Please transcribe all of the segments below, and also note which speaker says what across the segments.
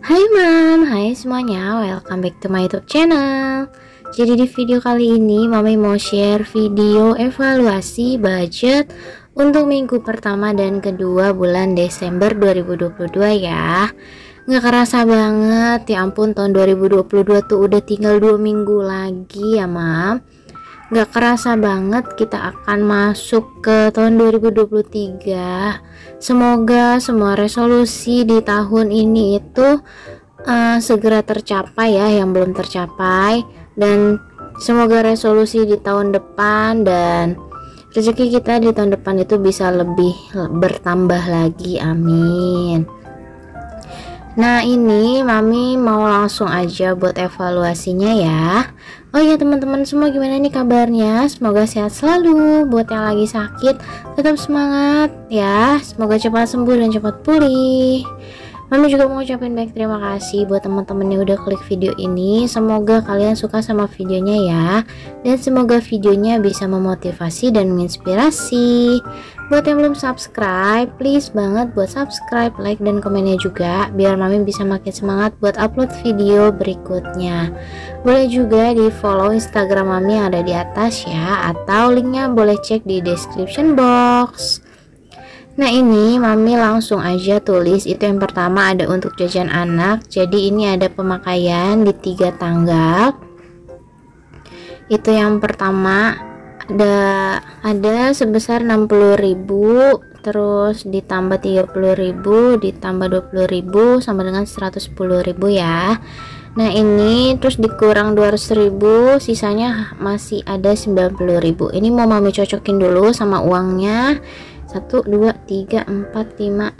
Speaker 1: Hai mam, hai semuanya, welcome back to my YouTube channel. Jadi di video kali ini Mami mau share video evaluasi budget untuk minggu pertama dan kedua bulan Desember 2022 ya. Nggak kerasa banget, ya ampun, tahun 2022 tuh udah tinggal 2 minggu lagi ya mam. Nggak kerasa banget kita akan masuk ke tahun 2023. Semoga semua resolusi di tahun ini itu segera tercapai ya, yang belum tercapai, dan semoga resolusi di tahun depan dan rezeki kita di tahun depan itu bisa lebih bertambah lagi, amin. Nah ini Mami mau langsung aja buat evaluasinya ya. Oh ya teman-teman semua, gimana nih kabarnya? Semoga sehat selalu. Buat yang lagi sakit tetap semangat ya, semoga cepat sembuh dan cepat pulih. Mami juga mau ucapin banyak terima kasih buat teman-teman yang udah klik video ini. Semoga kalian suka sama videonya ya, dan semoga videonya bisa memotivasi dan menginspirasi. Buat yang belum subscribe, please banget buat subscribe, like, dan komennya juga, biar Mami bisa makin semangat buat upload video berikutnya. Boleh juga di follow Instagram Mami yang ada di atas ya, atau linknya boleh cek di description box. Nah ini Mami langsung aja tulis. Itu yang pertama ada untuk jajan anak. Jadi ini ada pemakaian di 3 tanggal. Itu yang pertama ada sebesar 60.000, terus ditambah 30.000, ditambah 20.000 sama dengan 110.000 ya. Nah ini terus dikurang 200.000, sisanya masih ada 90.000. Ini mau Mami cocokin dulu sama uangnya. 1, 2, 3, 4, 5, 6, 7, 8,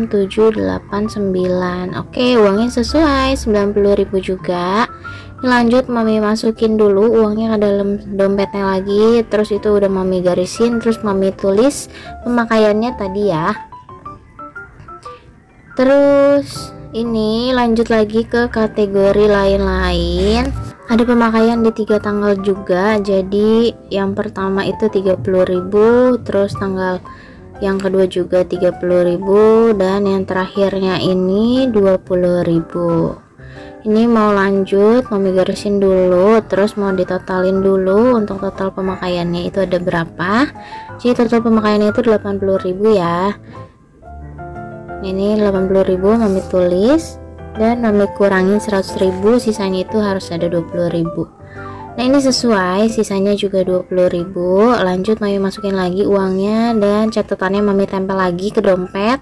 Speaker 1: 9. Oke, uangnya sesuai 90.000 juga. Lanjut Mami masukin dulu uangnya ke dalam dompetnya lagi. Terus itu udah Mami garisin, terus Mami tulis pemakaiannya tadi ya. Terus ini lanjut lagi ke kategori lain-lain. Ada pemakaian di 3 tanggal juga. Jadi yang pertama itu 30.000, terus tanggal yang kedua juga 30.000, dan yang terakhirnya ini 20.000. Ini mau lanjut Mami garisin dulu, terus mau ditotalin dulu untuk total pemakaiannya itu ada berapa. Jadi total pemakaiannya itu 80.000 ya. Ini 80.000 Mami tulis, dan Mami kurangin 100.000, sisanya itu harus ada 20.000. Nah ini sesuai, sisanya juga 20.000. Lanjut Mami masukin lagi uangnya, dan catatannya Mami tempel lagi ke dompet.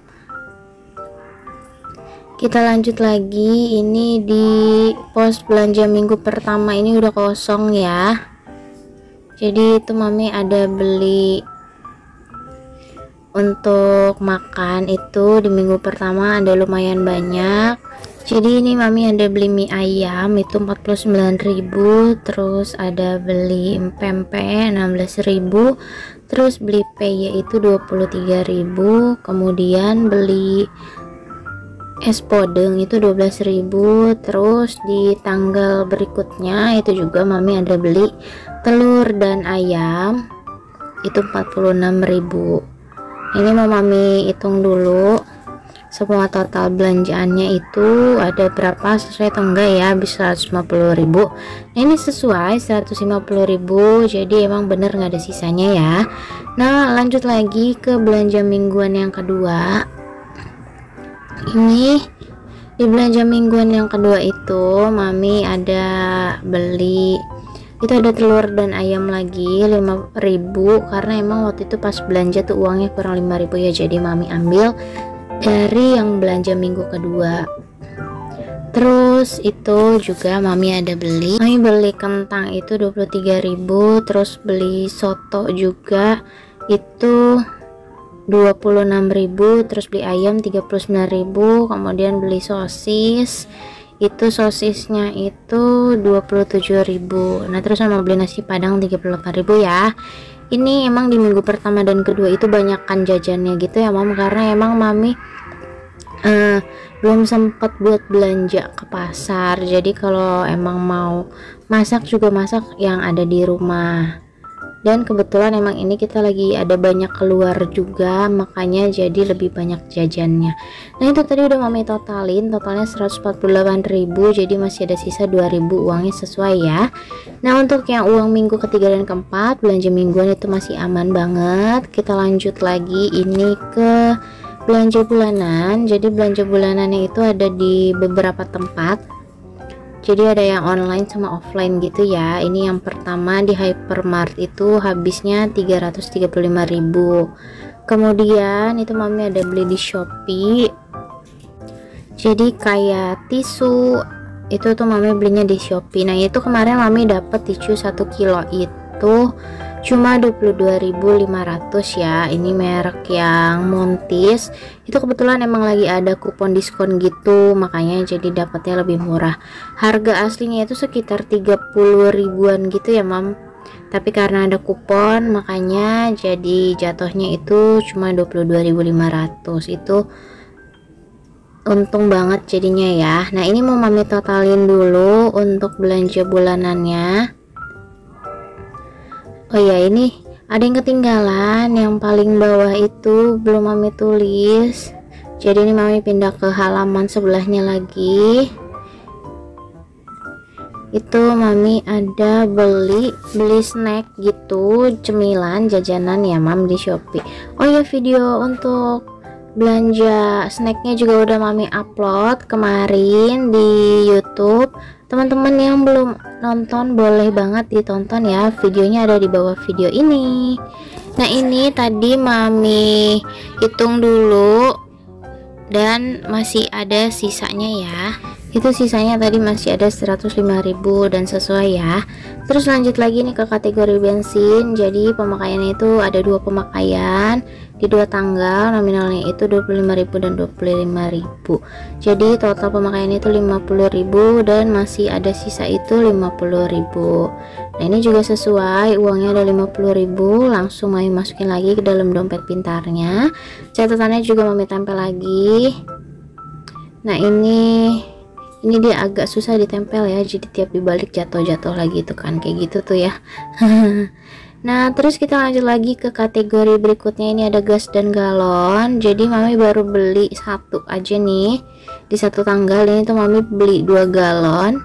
Speaker 1: Kita lanjut lagi. Ini di pos belanja minggu pertama ini udah kosong ya. Jadi itu Mami ada beli untuk makan itu di minggu pertama ada lumayan banyak. Jadi ini Mami ada beli mie ayam itu 49.000, terus ada beli pempek 16.000, terus beli peye itu 23.000, kemudian beli es podeng itu 12.000. Terus di tanggal berikutnya itu juga Mami ada beli telur dan ayam itu 46.000. Ini mau Mami hitung dulu semua total belanjaannya itu ada berapa, sesuai atau enggak ya, bisa 150.000. Nah ini sesuai 150.000, jadi emang bener nggak ada sisanya ya. Nah lanjut lagi ke belanja mingguan yang kedua. Ini di belanja mingguan yang kedua itu Mami ada beli itu ada telur dan ayam lagi 5.000, karena emang waktu itu pas belanja tuh uangnya kurang 5.000 ya, jadi Mami ambil dari yang belanja minggu kedua. Terus itu juga Mami ada beli kentang itu 23.000, terus beli soto juga itu 26.000, terus beli ayam 39.000, kemudian beli sosis itu sosisnya itu 27.000. Nah terus sama beli nasi padang 38.000 ya. Ini emang di minggu pertama dan kedua itu banyakkan jajannya gitu ya Mam, karena emang Mami belum sempat buat belanja ke pasar. Jadi kalau emang mau masak juga masak yang ada di rumah. Dan kebetulan emang ini kita lagi ada banyak keluar juga, makanya jadi lebih banyak jajannya. Nah itu tadi udah mami totalin, totalnya 148.000, jadi masih ada sisa 2.000 uangnya sesuai ya. Nah untuk yang uang minggu ketiga dan keempat, belanja mingguan itu masih aman banget. Kita lanjut lagi ini ke belanja bulanan. Jadi belanja bulanannya itu ada di beberapa tempat, jadi ada yang online sama offline gitu ya. Ini yang pertama di Hypermart itu habisnya 335.000. Kemudian itu mami ada beli di Shopee, jadi kayak tisu itu tuh mami belinya di Shopee. Nah itu kemarin mami dapat tisu 1 kilo itu cuma 22.500 ya. Ini merek yang Montis, itu kebetulan emang lagi ada kupon diskon gitu, makanya jadi dapatnya lebih murah. Harga aslinya itu sekitar 30 ribuan gitu ya mam, tapi karena ada kupon makanya jadi jatuhnya itu cuma 22.500. Itu untung banget jadinya ya. Nah ini mau mami totalin dulu untuk belanja bulanannya. Oh ya, ini ada yang ketinggalan, yang paling bawah itu belum mami tulis, jadi ini mami pindah ke halaman sebelahnya lagi. Itu mami ada beli snack gitu, cemilan jajanan ya mam di Shopee. Oh ya, video untuk belanja snacknya juga udah mami upload kemarin di YouTube. Teman-teman yang belum nonton boleh banget ditonton ya, videonya ada di bawah video ini. Nah ini tadi mami hitung dulu dan masih ada sisanya ya. Itu sisanya tadi masih ada 105.000 dan sesuai ya. Terus lanjut lagi nih ke kategori bensin. Jadi pemakaiannya itu ada 2 pemakaian di 2 tanggal, nominalnya itu 25.000 dan 25.000. Jadi total pemakaiannya itu 50.000 dan masih ada sisa itu 50.000. Nah ini juga sesuai, uangnya ada 50.000, langsung mami masukin lagi ke dalam dompet pintarnya. Catatannya juga mami tempel lagi. Nah ini dia agak susah ditempel ya, jadi tiap dibalik jatuh-jatuh lagi tuh kan, kayak gitu tuh ya. Nah terus kita lanjut lagi ke kategori berikutnya. Ini ada gas dan galon. Jadi mami baru beli satu aja nih di 1 tanggal. Ini tuh mami beli 2 galon,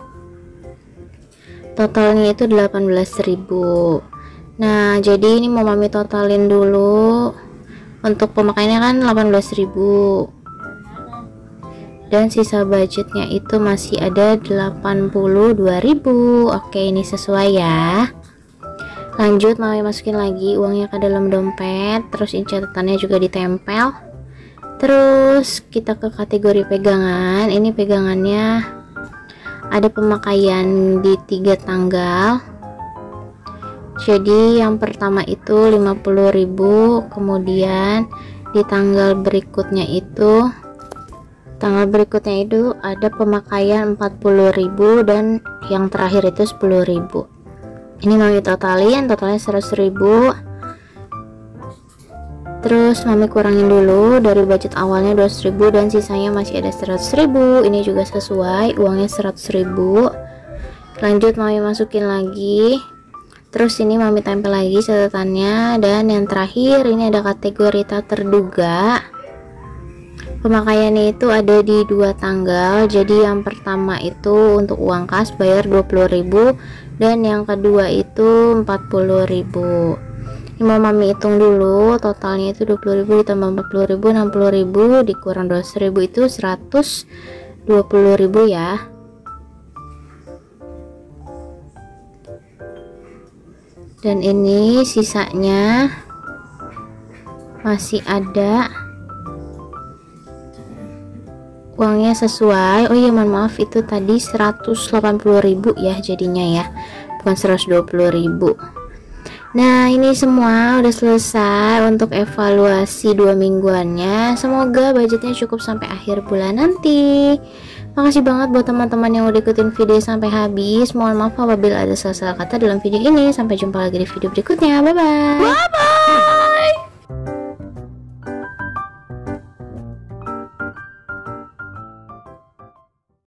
Speaker 1: totalnya itu 18.000. Nah jadi ini mau mami totalin dulu. Untuk pemakaiannya kan 18.000 dan sisa budgetnya itu masih ada 82.000. Oke, ini sesuai ya. Lanjut mami masukin lagi uangnya ke dalam dompet, terus ini catatannya juga ditempel. Terus kita ke kategori pegangan. Ini pegangannya ada pemakaian di 3 tanggal. Jadi yang pertama itu 50.000, kemudian di tanggal berikutnya itu ada pemakaian 40.000 dan yang terakhir itu 10.000. Ini mami totalnya 100.000. Terus mami kurangin dulu dari budget awalnya 200.000 dan sisanya masih ada 100.000. Ini juga sesuai, uangnya 100.000. Lanjut mami masukin lagi. Terus ini mami tempel lagi catatannya. Dan yang terakhir ini ada kategori tak terduga. Pemakaiannya itu ada di 2 tanggal. Jadi yang pertama itu untuk uang kas bayar 20.000 dan yang kedua itu 40.000. Ini mau mami hitung dulu, totalnya itu 20.000 ditambah 40.000 60.000 dikurang 200.000 itu 120.000 ya. Dan ini sisanya masih ada, uangnya sesuai. Oh iya mohon maaf, itu tadi 180.000 ya jadinya ya, bukan 120.000. Nah ini semua udah selesai untuk evaluasi 2 mingguannya. Semoga budgetnya cukup sampai akhir bulan nanti. Makasih banget buat teman-teman yang udah ikutin video sampai habis. Mohon maaf apabila ada salah-salah kata dalam video ini. Sampai jumpa lagi di video berikutnya. Bye bye.